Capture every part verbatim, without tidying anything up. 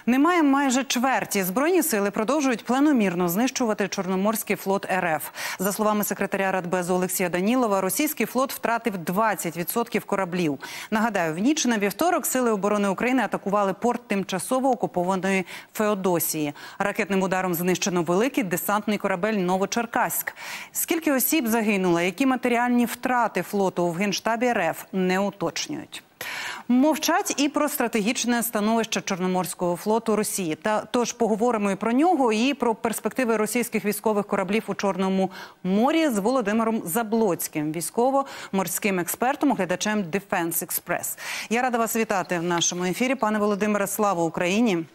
Немає майже чверті. Збройні сили продовжують планомірно знищувати Чорноморський флот РФ. За словами секретаря Радбезу Олексія Данілова, російський флот втратив двадцять відсотків кораблів. Нагадаю, в ніч на вівторок Сили оборони України атакували порт тимчасово окупованої Феодосії. Ракетним ударом знищено великий десантний корабель «Новочеркаськ». Скільки осіб загинуло, які матеріальні втрати флоту в Генштабі РФ не уточнюють. Мовчать і про стратегічне становище Чорноморського флоту Росії. Та тож поговоримо і про нього, і про перспективи російських військових кораблів у Чорному морі з Володимиром Заблоцьким, військово-морським експертом, оглядачем Defense Express. Я рада вас вітати в нашому ефірі. Пане Володимире, слава Україні!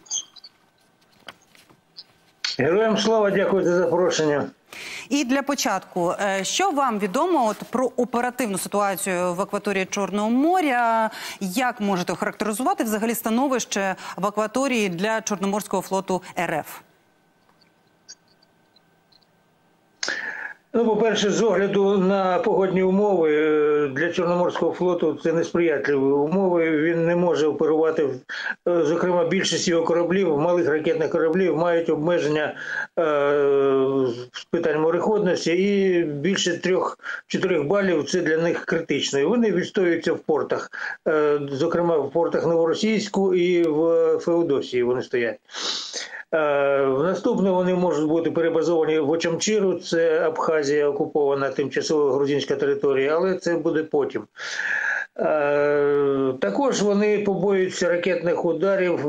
Героям слава, дякую за запрошення. І для початку, що вам відомо от про оперативну ситуацію в акваторії Чорного моря? Як можете охарактеризувати взагалі становище в акваторії для Чорноморського флоту РФ? Ну, по-перше, з огляду на погодні умови для Чорноморського флоту це несприятливі умови. Він не може оперувати, зокрема, більшість його кораблів, малих ракетних кораблів, мають обмеження е, з питань мореходності, і більше трьох-чотирьох балів це для них критично. І вони відстоюються в портах, е, зокрема в портах Новоросійську і в Феодосії вони стоять. В наступне вони можуть бути перебазовані в Очамчиру, це Абхазія, окупована тимчасово грузинська територія, але це буде потім. Також вони побоюються ракетних ударів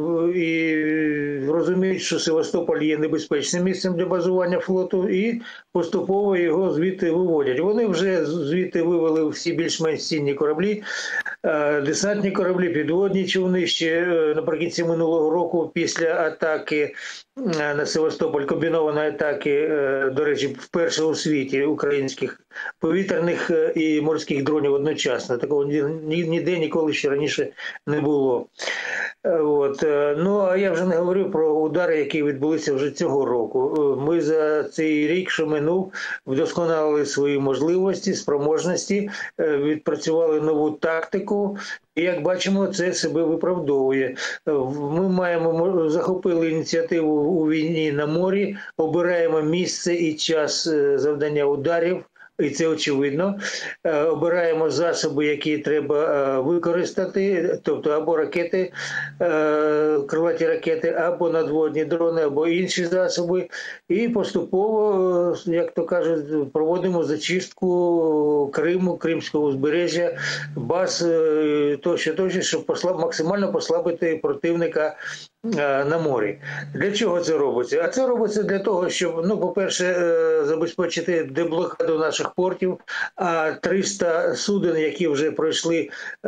і розуміють, що Севастополь є небезпечним місцем для базування флоту, і поступово його звідти виводять. Вони вже звідти вивели всі більш-менш цінні кораблі, десантні кораблі, підводні човни. Ще наприкінці минулого року, після атаки на Севастополь, комбінованої атаки, до речі, вперше у світі українських повітряних і морських дронів одночасно. Такого ніде ніколи ще раніше не було. От. Ну, а я вже не говорю про удари, які відбулися вже цього року. Ми за цей рік, що минув, вдосконалили свої можливості, спроможності, відпрацювали нову тактику. І, як бачимо, це себе виправдовує. Ми маємо, захопили ініціативу у війні на морі, обираємо місце і час завдання ударів, і це очевидно. Обираємо засоби, які треба використати, тобто або ракети, крилаті ракети, або надводні дрони, або інші засоби. І поступово, як то кажуть, проводимо зачистку Криму, Кримського узбережжя, баз, тощо, тощо, щоб послаб, максимально послабити противника на морі. Для чого це робиться? А це робиться для того, щоб, ну, по-перше, забезпечити деблокаду наших портів, а триста суден, які вже пройшли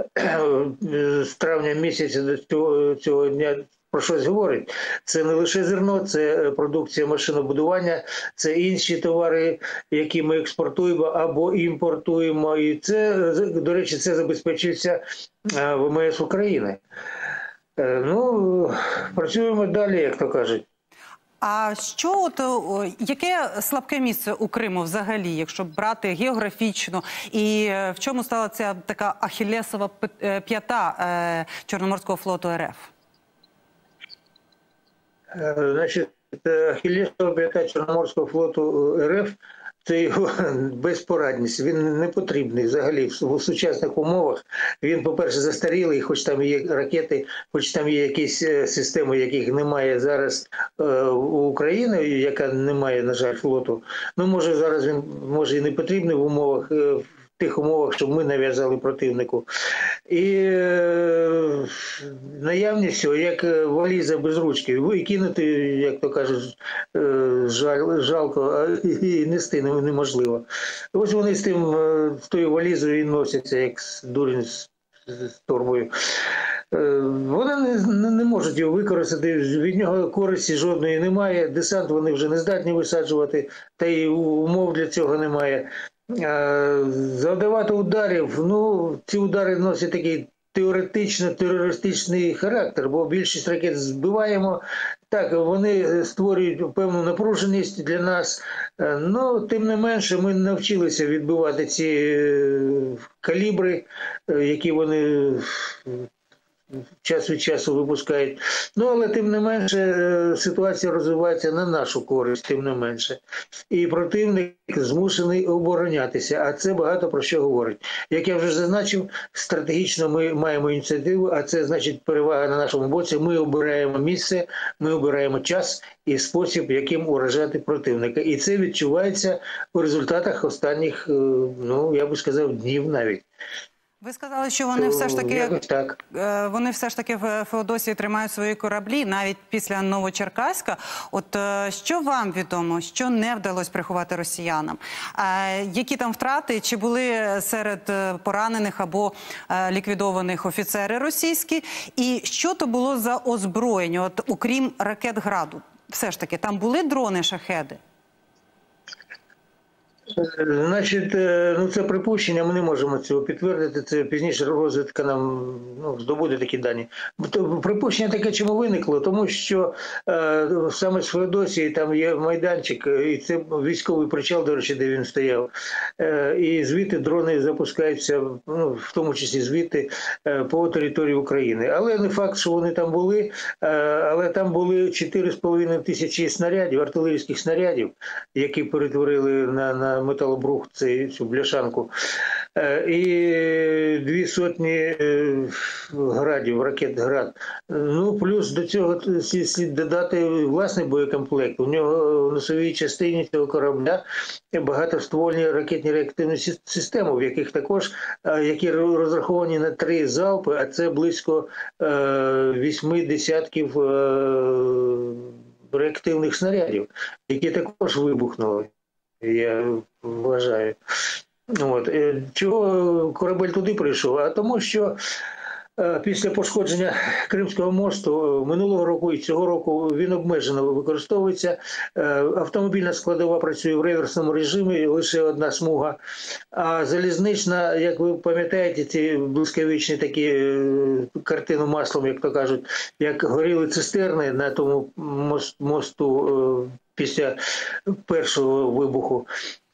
з травня місяця до цього, цього дня, про щось говорить. Це не лише зерно, це продукція машинобудування, це інші товари, які ми експортуємо або імпортуємо. І це, до речі, це забезпечується в ем ес України. Ну, працюємо далі, як то кажуть. А що от, яке слабке місце у Криму взагалі, якщо брати географічно, і в чому стала ця така ахіллесова п'ята Чорноморського флоту РФ? Значить, ахіллесова п'ята Чорноморського флоту РФ – це його безпорадність. Він не потрібний взагалі в сучасних умовах. Він, по-перше, застарілий, хоч там є ракети, хоч там є якісь системи, яких немає зараз е, у України, яка не має, на жаль, флоту. Ну, може, зараз він, може, і не потрібний в умовах, е, в тих умовах, щоб ми нав'язали противнику. І е, наявність цього, як валіза без ручки, викинути, як то кажуть, е, жаль, жалко, і нести неможливо. Ось вони з тим, з тою валізою і носяться, як дурень з, з торбою. Вони не, не можуть його використати, від нього користі жодної немає, десант вони вже не здатні висаджувати, та й умов для цього немає. Завдавати ударів, ну, ці удари носять такий теоретично-терористичний характер, бо більшість ракет збиваємо. Так, вони створюють певну напруженість для нас, але тим не менше ми навчилися відбивати ці калібри, які вони час від часу випускають. Ну, але тим не менше ситуація розвивається на нашу користь, тим не менше. І противник змушений оборонятися, а це багато про що говорить. Як я вже зазначив, стратегічно ми маємо ініціативу, а це значить перевага на нашому боці. Ми обираємо місце, ми обираємо час і спосіб, яким уражати противника. І це відчувається у результатах останніх, ну, я би сказав, днів навіть. Ви сказали, що вони все ж таки так. вони все ж таки в Феодосії тримають свої кораблі навіть після Новочеркаська. От що вам відомо, що не вдалося приховати росіянам? Які там втрати? Чи були серед поранених або ліквідованих офіцери російські? І що то було за озброєння? От окрім ракет Граду, все ж таки там були дрони-шахеди? Значить, ну це припущення, ми не можемо цього підтвердити, це пізніше розвідка нам ну, здобуде такі дані. Припущення таке чому виникло? Тому що е, саме з Феодосії там є майданчик, і це військовий причал, до речі, де він стояв. Е, і звідти дрони запускаються, ну, в тому числі звідти, е, по території України. Але не факт, що вони там були, е, але там були чотири з половиною тисячі снарядів, артилерійських снарядів, які перетворили на, на металобрух, цю бляшанку, і дві сотні градів, ракет «Град». Ну, плюс до цього слід додати власний боєкомплект. У нього в носовій частині цього корабля багатоствольні ракетні реактивні системи, в яких також, які розраховані на три залпи, а це близько вісьми десятків реактивних снарядів, які також вибухнули. Я вважаю. От. Чого корабель туди прийшов? А тому, що е, після пошкодження Кримського мосту минулого року і цього року він обмежено використовується. Е, автомобільна складова працює в реверсному режимі, лише одна смуга. А залізнична, як ви пам'ятаєте, ці блискавичні такі е, картину маслом, як то кажуть, як горіли цистерни на тому мост, мосту е, після першого вибуху.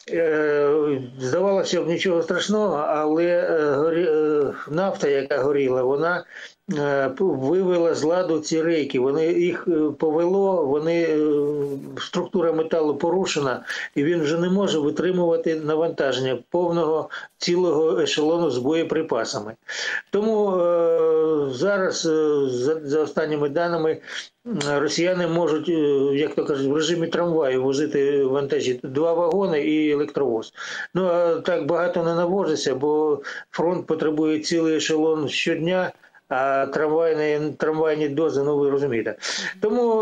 Здавалося б, нічого страшного, але нафта, яка горіла, вона вивела з ладу ці рейки. Вони їх повело, вони, структура металу порушена, і він вже не може витримувати навантаження повного цілого ешелону з боєприпасами. Тому е, зараз, за, за останніми даними, росіяни можуть, як то кажуть, в режимі трамваю возити вантажі два вагони і електровоз. Ну, а так багато не навозиться, бо фронт потребує цілий ешелон щодня, а трамвайні, трамвайні дози, ну ви розумієте. Тому,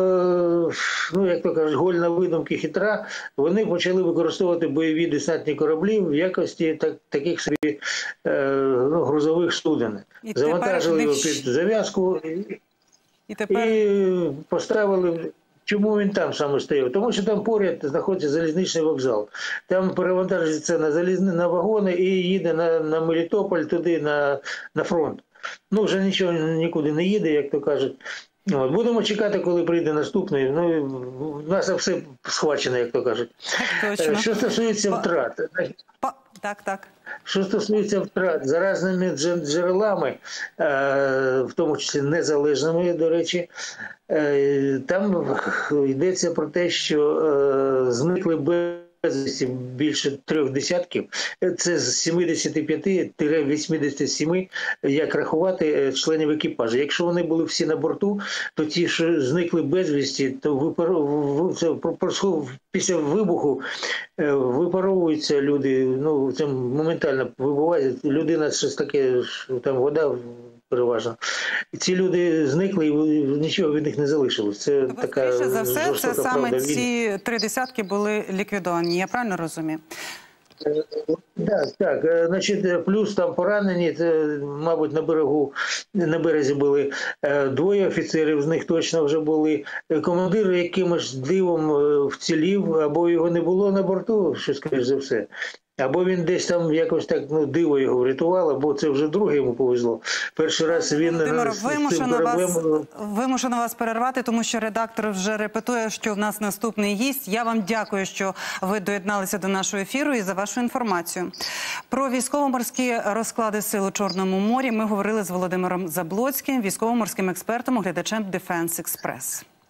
ну, як то кажуть, гольна видумки хитра, вони почали використовувати бойові десантні кораблі в якості так, таких собі ну, грузових суден. І завантажили його під зав'язку і, тепер... і поставили. Чому він там саме стояв? Тому що там поряд знаходиться залізничний вокзал. Там перевантажується на залізни, на вагони і їде на, на Мелітополь, туди, на, на фронт. Ну, вже нічого нікуди не їде, як то кажуть. От. Будемо чекати, коли прийде наступний. Ну, у нас все схвачено, як то кажуть. Точно. Що стосується втрат. Так, так. Що стосується втрат за різними джерелами, в тому числі незалежними, до речі, там йдеться про те, що зникли безвісті більше трьох десятків. Це з сімдесят п'ять до вісімдесят сім, як рахувати, членів екіпажу. Якщо вони були всі на борту, то ті, що зникли безвісті, то після вибуху випаровуються люди, ну, це моментально вибуває. Людина щось таке, там вода переважно. Ці люди зникли і нічого від них не залишилось. Це тобто, така за все, це саме правда. ці три десятки були ліквідовані. Я правильно розумію? Так, так. Значить, плюс там поранені, це, мабуть, на берегу, на березі були двоє офіцерів, з них точно вже були. Командир якимось дивом вцілів, або його не було на борту, що, скоріш за все. або він десь там якось так, ну, диво його врятувало, бо це вже друге йому повезло. Перший раз він Володимиро, з цим вимушено кораблем... вас, вимушено вас перервати, тому що редактор вже репетує, що в нас наступний гість. Я вам дякую, що ви доєдналися до нашого ефіру і за вашу інформацію. Про військово-морські розклади сил у Чорному морі ми говорили з Володимиром Заблоцьким, військово-морським експертом, оглядачем Defense Express.